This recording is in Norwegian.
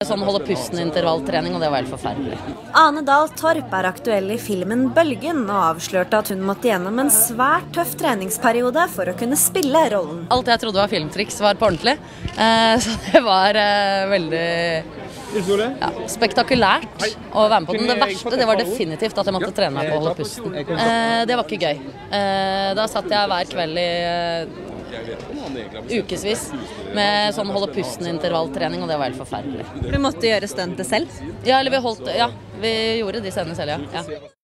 Sånn holde pusten-intervalltrening, og det var helt forferdelig. Ane Dahl Torp er aktuell i filmen Bølgen, og avslørte at hun måtte gjennom en svært tøff treningsperiode for å kunne spille rollen. Alt jeg trodde var filmtriks var på ordentlig, så det var veldig spektakulært å være med på den. Det verste det var definitivt at jeg måtte trene meg på å holde pusten. Det var ikke gøy. Da satt jeg hver kveld i ukesvis med sånn holde pusten-intervalltrening, og det var helt forferdelig. Du måtte gjøre stuntet selv? Ja, eller vi gjorde de scenene selv, ja.